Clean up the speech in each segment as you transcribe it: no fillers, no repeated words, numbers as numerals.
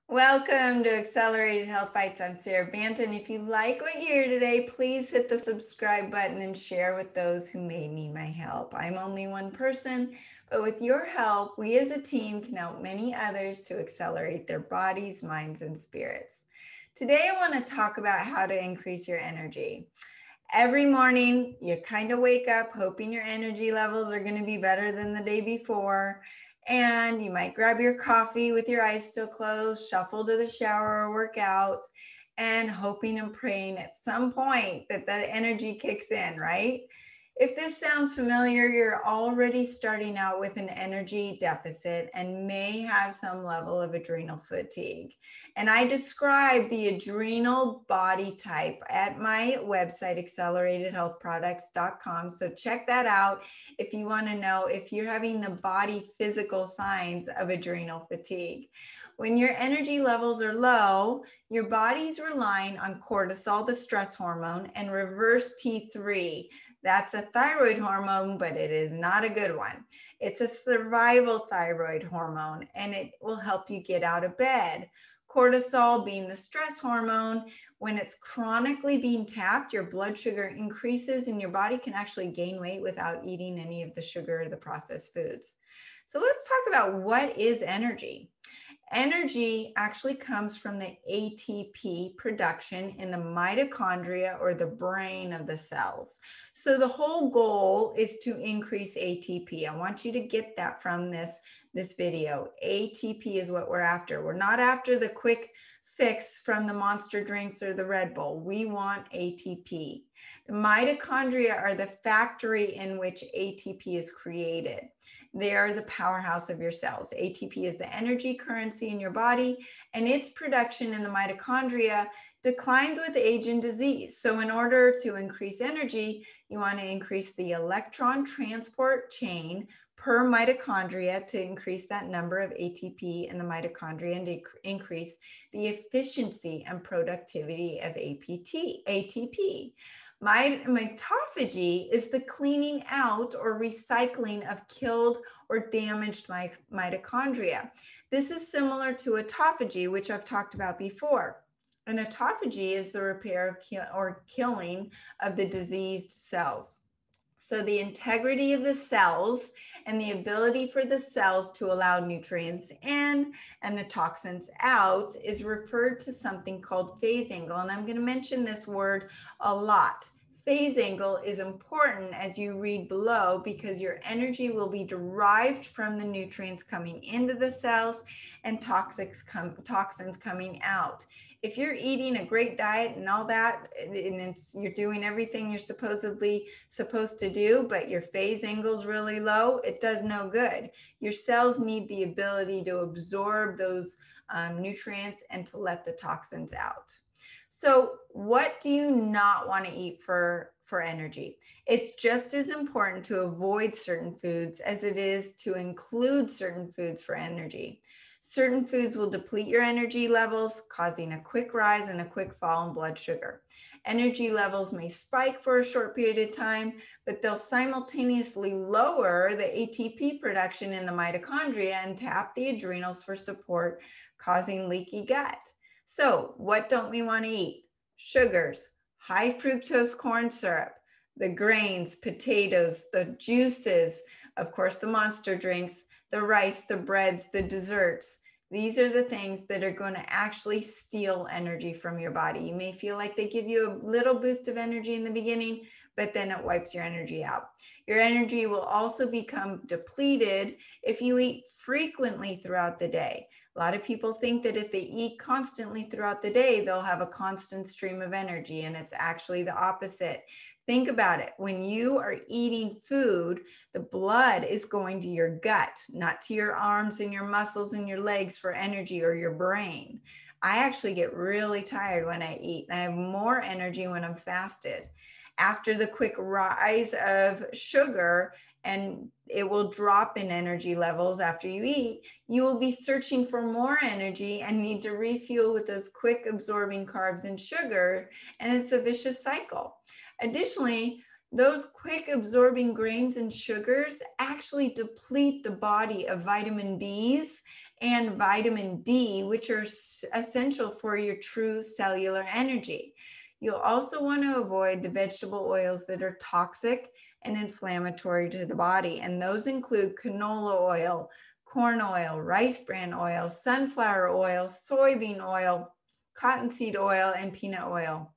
Welcome to Accelerated Health Bites. I'm Sarah Banton. If you like what you hear today, please hit the subscribe button and share with those who may need my help. I'm only one person, but with your help, we as a team can help many others to accelerate their bodies, minds, and spirits. Today, I want to talk about how to increase your energy. Every morning, you kind of wake up hoping your energy levels are going to be better than the day before. And you might grab your coffee with your eyes still closed, shuffle to the shower or work out, and hoping and praying at some point that that energy kicks in, right? If this sounds familiar, you're already starting out with an energy deficit and may have some level of adrenal fatigue. And I describe the adrenal body type at my website, acceleratedhealthproducts.com. So check that out if you want to know if you're having the body physical signs of adrenal fatigue. When your energy levels are low, your body's relying on cortisol, the stress hormone, and reverse T3. That's a thyroid hormone, but it is not a good one. It's a survival thyroid hormone, and it will help you get out of bed. Cortisol being the stress hormone, when it's chronically being tapped, your blood sugar increases and your body can actually gain weight without eating any of the sugar or the processed foods. So let's talk about what is energy. Energy actually comes from the ATP production in the mitochondria or the brain of the cells. So the whole goal is to increase ATP. I want you to get that from this video. ATP is what we're after. We're not after the quick fix from the Monster drinks or the Red Bull. We want ATP. The mitochondria are the factory in which ATP is created. They are the powerhouse of your cells. ATP is the energy currency in your body, and its production in the mitochondria declines with age and disease. So in order to increase energy, you want to increase the electron transport chain per mitochondria to increase that number of ATP in the mitochondria and to increase the efficiency and productivity of ATP. Mitophagy is the cleaning out or recycling of killed or damaged mitochondria. This is similar to autophagy, which I've talked about before. An autophagy is the repair or killing of the diseased cells. So the integrity of the cells and the ability for the cells to allow nutrients in and the toxins out is referred to something called phase angle. And I'm going to mention this word a lot. Phase angle is important as you read below because your energy will be derived from the nutrients coming into the cells and toxins coming out. If you're eating a great diet and all that, and you're doing everything you're supposedly supposed to do, but your phase angle is really low, it does no good. Your cells need the ability to absorb those nutrients and to let the toxins out. So what do you not want to eat for energy? It's just as important to avoid certain foods as it is to include certain foods for energy. Certain foods will deplete your energy levels, causing a quick rise and a quick fall in blood sugar. Energy levels may spike for a short period of time, but they'll simultaneously lower the ATP production in the mitochondria and tap the adrenals for support, causing leaky gut. So what don't we want to eat? Sugars, high fructose corn syrup, the grains, potatoes, the juices, of course, the Monster drinks, the rice, the breads, the desserts. These are the things that are going to actually steal energy from your body. You may feel like they give you a little boost of energy in the beginning, but then it wipes your energy out. Your energy will also become depleted if you eat frequently throughout the day. A lot of people think that if they eat constantly throughout the day, they'll have a constant stream of energy, and it's actually the opposite. Think about it. When you are eating food, the blood is going to your gut, not to your arms and your muscles and your legs for energy or your brain. I actually get really tired when I eat, and I have more energy when I'm fasted. After the quick rise of sugar, and it will drop in energy levels after you eat, you will be searching for more energy and need to refuel with those quick absorbing carbs and sugar, and it's a vicious cycle. Additionally, those quick absorbing grains and sugars actually deplete the body of vitamin Bs and vitamin D, which are essential for your true cellular energy. You'll also want to avoid the vegetable oils that are toxic and inflammatory to the body, and those include canola oil, corn oil, rice bran oil, sunflower oil, soybean oil, cottonseed oil, and peanut oil.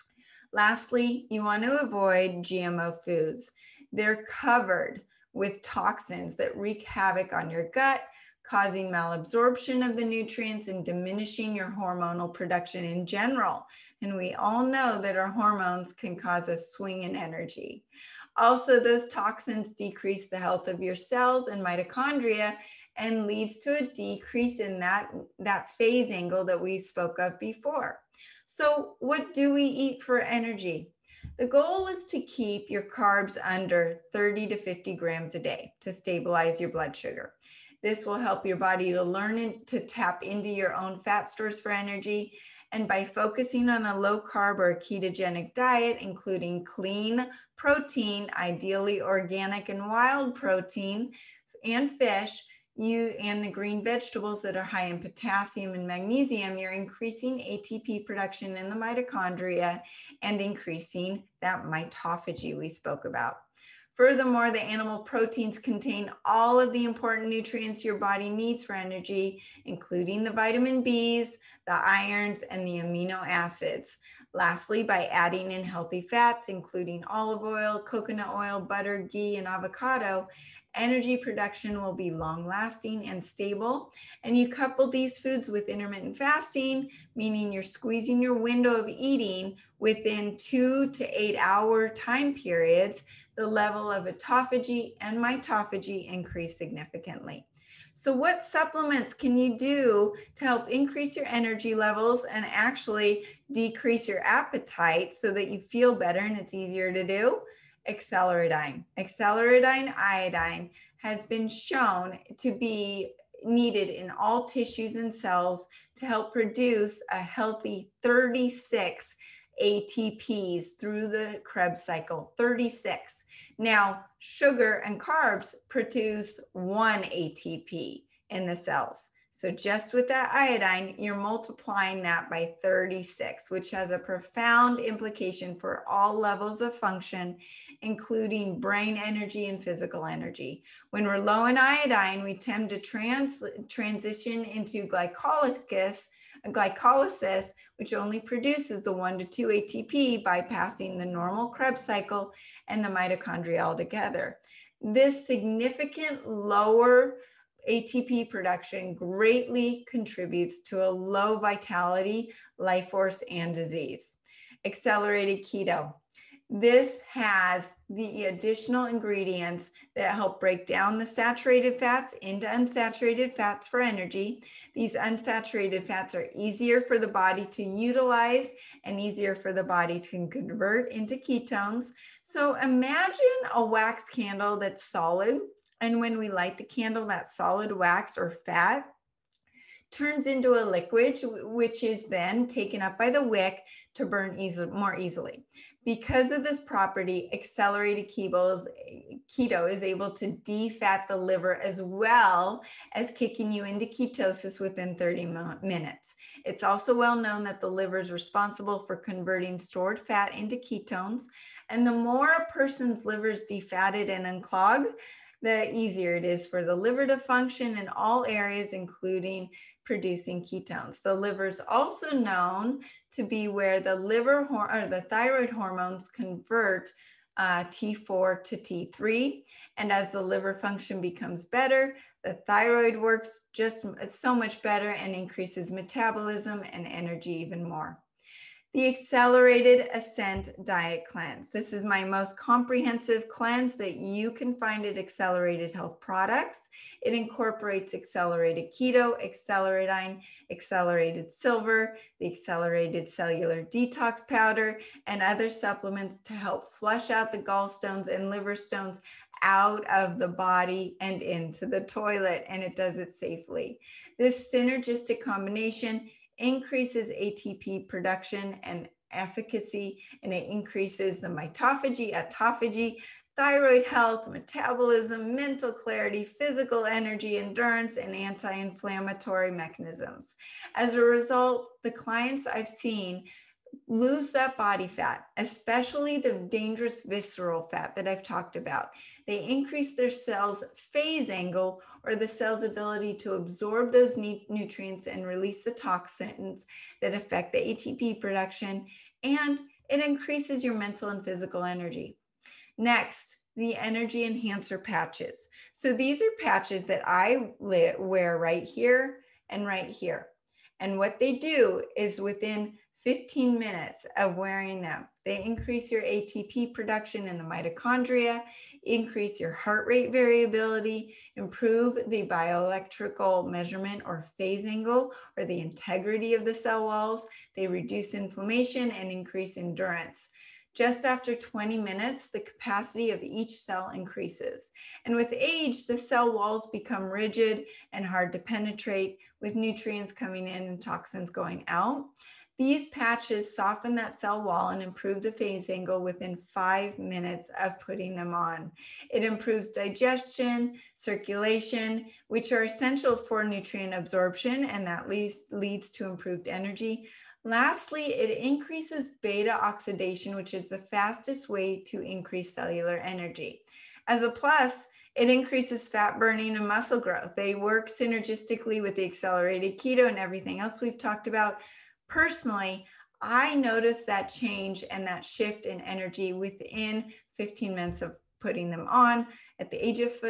Lastly, you want to avoid GMO foods. They're covered with toxins that wreak havoc on your gut, causing malabsorption of the nutrients and diminishing your hormonal production in general. And we all know that our hormones can cause a swing in energy. Also, those toxins decrease the health of your cells and mitochondria and leads to a decrease in that phase angle that we spoke of before. So what do we eat for energy? The goal is to keep your carbs under 30 to 50 grams a day to stabilize your blood sugar. This will help your body to learn to tap into your own fat stores for energy. And by focusing on a low carb or ketogenic diet, including clean protein, ideally organic and wild protein, and fish, and the green vegetables that are high in potassium and magnesium, you're increasing ATP production in the mitochondria and increasing that mitophagy we spoke about. Furthermore, the animal proteins contain all of the important nutrients your body needs for energy, including the vitamin Bs, the irons, and the amino acids. Lastly, by adding in healthy fats, including olive oil, coconut oil, butter, ghee, and avocado, energy production will be long-lasting and stable. And you couple these foods with intermittent fasting, meaning you're squeezing your window of eating within 2 to 8 hour time periods, the level of autophagy and mitophagy increase significantly. So what supplements can you do to help increase your energy levels and actually decrease your appetite so that you feel better and it's easier to do? Acceleridine. Acceleridine iodine has been shown to be needed in all tissues and cells to help produce a healthy 36 ATPs through the Krebs cycle, 36. Now, sugar and carbs produce 1 ATP in the cells. So just with that iodine, you're multiplying that by 36, which has a profound implication for all levels of function, including brain energy and physical energy. When we're low in iodine, we tend to transition into glycolysis, which only produces the 1 to 2 ATP, bypassing the normal Krebs cycle and the mitochondria altogether. This significant lower ATP production greatly contributes to a low vitality, life force, and disease. Accelerated keto. This has the additional ingredients that help break down the saturated fats into unsaturated fats for energy. These unsaturated fats are easier for the body to utilize and easier for the body to convert into ketones. So imagine a wax candle that's solid. And when we light the candle, that solid wax or fat turns into a liquid, which is then taken up by the wick to burn more easily. Because of this property, accelerated keto is able to defat the liver as well as kicking you into ketosis within 30 minutes. It's also well known that the liver is responsible for converting stored fat into ketones. And the more a person's liver is defatted and unclogged, the easier it is for the liver to function in all areas, including producing ketones. The liver is also known to be where the thyroid hormones convert T4 to T3. And as the liver function becomes better, the thyroid works just so much better and increases metabolism and energy even more. The Accelerated Ascent Diet Cleanse. This is my most comprehensive cleanse that you can find at Accelerated Health Products. It incorporates accelerated keto, Acceleridine, accelerated silver, the accelerated cellular detox powder, and other supplements to help flush out the gallstones and liver stones out of the body and into the toilet, and it does it safely. This synergistic combination increases ATP production and efficacy, and it increases the mitophagy, autophagy, thyroid health, metabolism, mental clarity, physical energy, endurance, and anti-inflammatory mechanisms. As a result, the clients I've seen lose that body fat, especially the dangerous visceral fat that I've talked about. They increase their cells' phase angle, or the cell's ability to absorb those nutrients and release the toxins that affect the ATP production, and it increases your mental and physical energy. Next, the energy enhancer patches. So these are patches that I wear right here and right here. And what they do is within 15 minutes of wearing them, they increase your ATP production in the mitochondria, increase your heart rate variability, improve the bioelectrical measurement or phase angle or the integrity of the cell walls. They reduce inflammation and increase endurance. Just after 20 minutes, the capacity of each cell increases. And with age, the cell walls become rigid and hard to penetrate, with nutrients coming in and toxins going out. These patches soften that cell wall and improve the phase angle within 5 minutes of putting them on. It improves digestion, circulation, which are essential for nutrient absorption, and that leads to improved energy. Lastly, it increases beta oxidation, which is the fastest way to increase cellular energy. As a plus, it increases fat burning and muscle growth. They work synergistically with the accelerated keto and everything else we've talked about. Personally, I noticed that change and that shift in energy within 15 minutes of putting them on. At the age of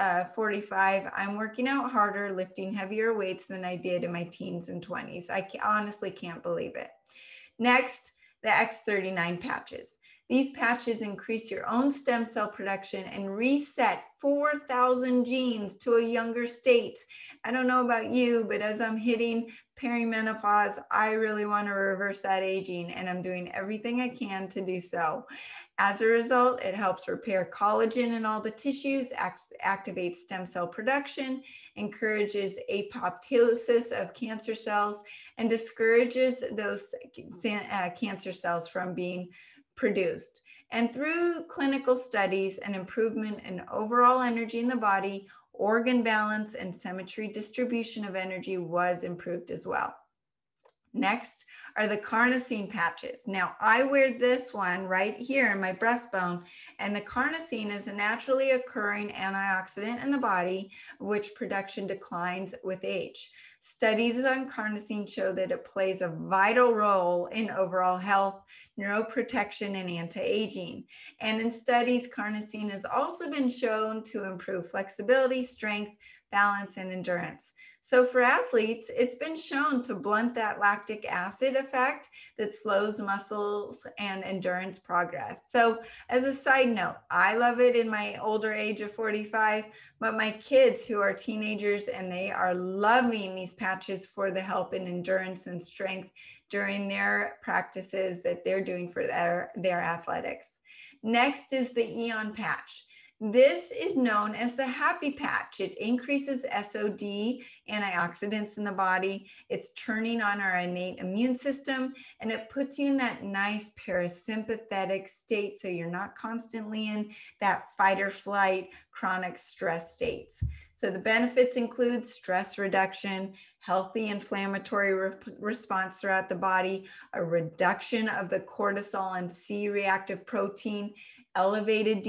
45, I'm working out harder, lifting heavier weights than I did in my teens and 20s. I honestly can't believe it. Next, the X39 patches. These patches increase your own stem cell production and reset 4,000 genes to a younger state. I don't know about you, but as I'm hitting perimenopause, I really want to reverse that aging, and I'm doing everything I can to do so. As a result, it helps repair collagen in all the tissues, activates stem cell production, encourages apoptosis of cancer cells, and discourages those cancer cells from being produced. And through clinical studies, an improvement in overall energy in the body, organ balance, and symmetry distribution of energy was improved as well. Next are the carnosine patches. Now, I wear this one right here in my breastbone, and the carnosine is a naturally occurring antioxidant in the body, which production declines with age. Studies on carnosine show that it plays a vital role in overall health, neuroprotection, and anti-aging. And in studies, carnosine has also been shown to improve flexibility, strength, balance, and endurance. So for athletes, it's been shown to blunt that lactic acid effect that slows muscles and endurance progress. So as a side note, I love it in my older age of 45, but my kids who are teenagers, and they are loving these patches for the help in endurance and strength during their practices that they're doing for their athletics. Next is the Eon patch. This is known as the happy patch. It increases SOD antioxidants in the body. It's turning on our innate immune system, and it puts you in that nice parasympathetic state so you're not constantly in that fight or flight chronic stress states. So the benefits include stress reduction, healthy inflammatory response throughout the body, a reduction of the cortisol and C-reactive protein, elevated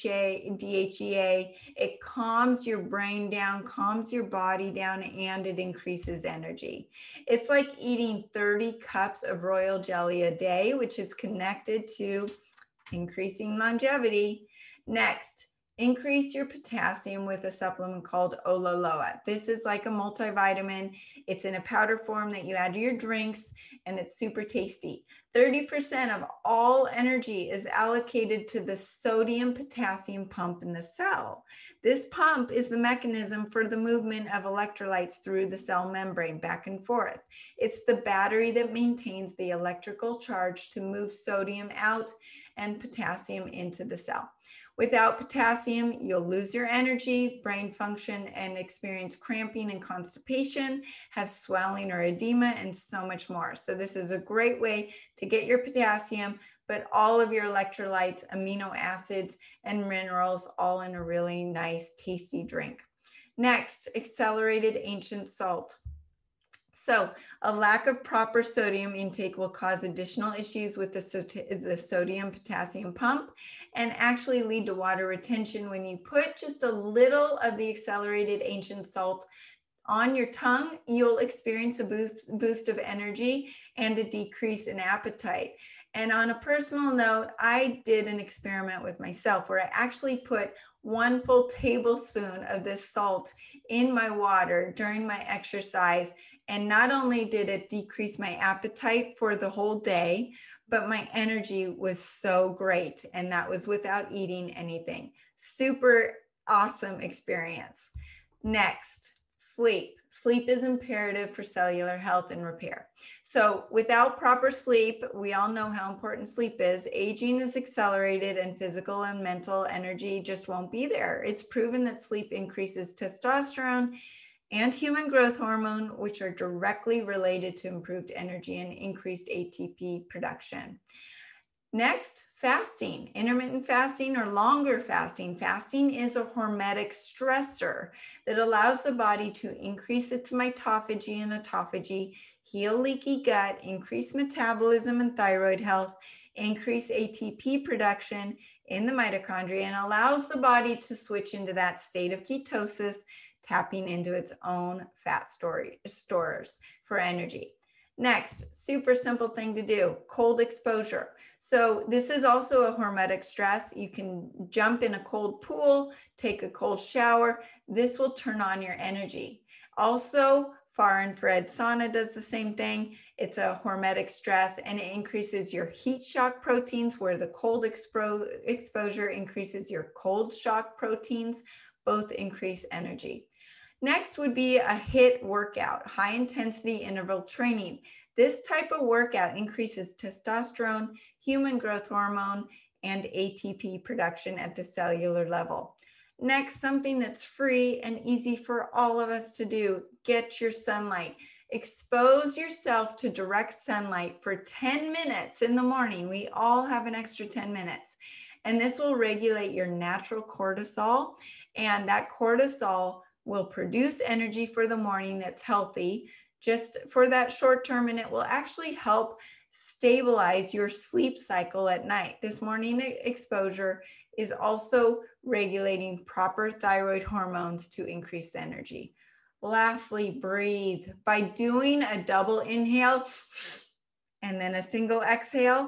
DHEA, it calms your brain down, calms your body down, and it increases energy. It's like eating 30 cups of royal jelly a day, which is connected to increasing longevity. Next, increase your potassium with a supplement called Olaloa. This is like a multivitamin. It's in a powder form that you add to your drinks, and it's super tasty. 30% of all energy is allocated to the sodium-potassium pump in the cell. This pump is the mechanism for the movement of electrolytes through the cell membrane back and forth. It's the battery that maintains the electrical charge to move sodium out and potassium into the cell. Without potassium, you'll lose your energy, brain function, and experience cramping and constipation, have swelling or edema, and so much more. So this is a great way to get your potassium, but all of your electrolytes, amino acids, and minerals all in a really nice, tasty drink. Next, accelerated ancient salt. So a lack of proper sodium intake will cause additional issues with the sodium potassium pump and actually lead to water retention. When you put just a little of the accelerated ancient salt on your tongue, you'll experience a boost of energy and a decrease in appetite. And on a personal note, I did an experiment with myself where I actually put 1 full tablespoon of this salt in my water during my exercise. And not only did it decrease my appetite for the whole day, but my energy was so great. And that was without eating anything. Super awesome experience. Next, sleep. Sleep is imperative for cellular health and repair. So without proper sleep, we all know how important sleep is. Aging is accelerated and physical and mental energy just won't be there. It's proven that sleep increases testosterone and human growth hormone, which are directly related to improved energy and increased ATP production. Next, fasting, intermittent fasting or longer fasting. Fasting is a hormetic stressor that allows the body to increase its mitophagy and autophagy, heal leaky gut, increase metabolism and thyroid health, increase ATP production in the mitochondria, and allows the body to switch into that state of ketosis, tapping into its own fat stores for energy. Next, super simple thing to do, cold exposure. So this is also a hormetic stress. You can jump in a cold pool, take a cold shower. This will turn on your energy. Also, far infrared sauna does the same thing. It's a hormetic stress and it increases your heat shock proteins, where the cold exposure increases your cold shock proteins. Both increase energy. Next would be a HIIT workout, high intensity interval training. This type of workout increases testosterone, human growth hormone, and ATP production at the cellular level. Next, something that's free and easy for all of us to do, get your sunlight. Expose yourself to direct sunlight for 10 minutes in the morning. We all have an extra 10 minutes. And this will regulate your natural cortisol, and that cortisol will produce energy for the morning that's healthy just for that short term, and it will actually help stabilize your sleep cycle at night. This morning exposure is also regulating proper thyroid hormones to increase energy. Lastly, breathe. By doing a double inhale and then a single exhale,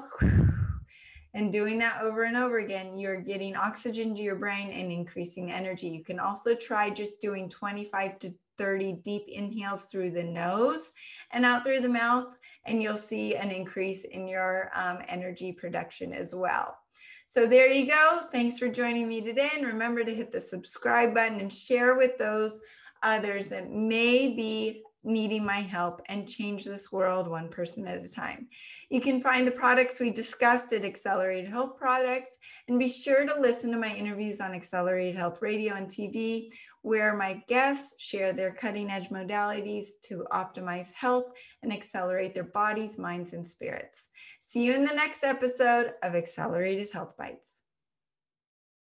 and doing that over and over again, you're getting oxygen to your brain and increasing energy. You can also try just doing 25 to 30 deep inhales through the nose and out through the mouth, and you'll see an increase in your energy production as well. So there you go. Thanks for joining me today. And remember to hit the subscribe button and share with those others that may be needing my help and change this world one person at a time. You can find the products we discussed at Accelerated Health Products, and be sure to listen to my interviews on Accelerated Health Radio and TV, where my guests share their cutting edge modalities to optimize health and accelerate their bodies, minds, and spirits. See you in the next episode of Accelerated Health Bites.